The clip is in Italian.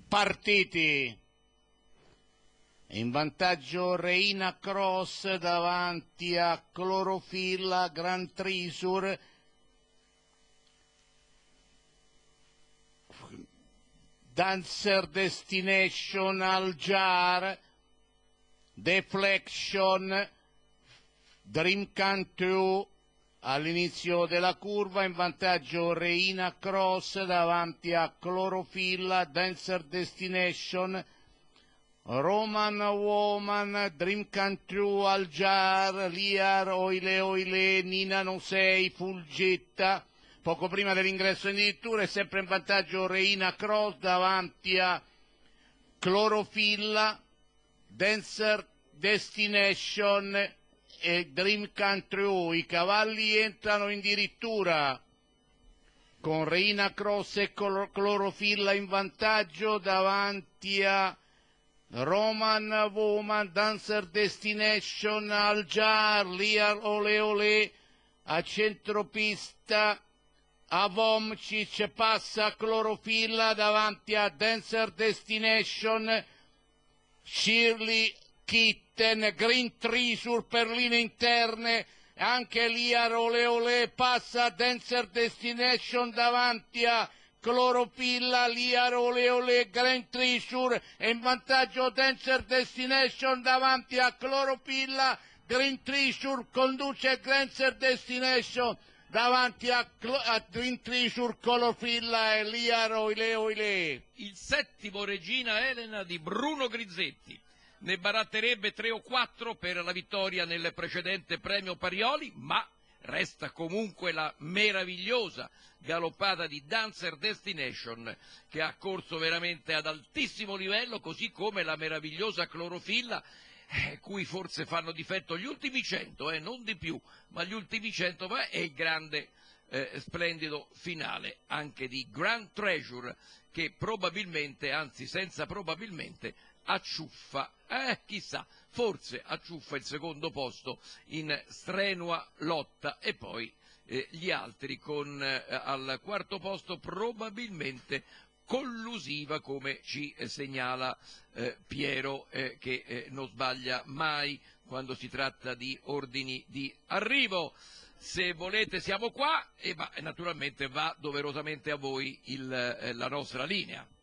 partiti. In vantaggio Reina Cross davanti a Clorofilla, Grand Trisur. Dancer Destination, Aljar, Deflection, Dream Come True all'inizio della curva. In vantaggio Reina Cross davanti a Clorofilla, Dancer Destination, Roman Woman, Dream Come True, Aljar, Liar, Oile Oile, Nina No 6, Fulgetta. Poco prima dell'ingresso in dirittura è sempre in vantaggio Reina Cross davanti a Clorofilla, Dancer Destination e Dream Come True. I cavalli entrano in dirittura con Reina Cross e Clorofilla in vantaggio davanti a Roman Woman, Dancer Destination, Aljar, Liar, Ole Ole. A centropista Avomcic passa Clorofilla davanti a Dancer Destination, Shirley Kitten, Green Trisur per linee interne, anche Liar Ole Ole passa Dancer Destination davanti a Clorofilla, Liar Ole Ole, Green Trisur e in vantaggio Dancer Destination davanti a Clorofilla. Green Trisur conduce Dancer Destination davanti a Green Trisur, Clorofilla e Liar Oile Oile. Il settimo Regina Elena di Bruno Grisetti. Ne baratterebbe 3 o 4 per la vittoria nel precedente premio Parioli, ma resta comunque la meravigliosa galoppata di Dancer Destination, che ha corso veramente ad altissimo livello, così come la meravigliosa Clorofilla, cui forse fanno difetto gli ultimi 100, non di più, ma gli ultimi 100, ma è il grande splendido finale anche di Grand Treasure, che probabilmente, anzi senza probabilmente, acciuffa, chissà, forse acciuffa il secondo posto in strenua lotta, e poi gli altri con al quarto posto probabilmente collusiva, come ci segnala Piero, che non sbaglia mai quando si tratta di ordini di arrivo. Se volete siamo qua, e naturalmente va doverosamente a voi la nostra linea.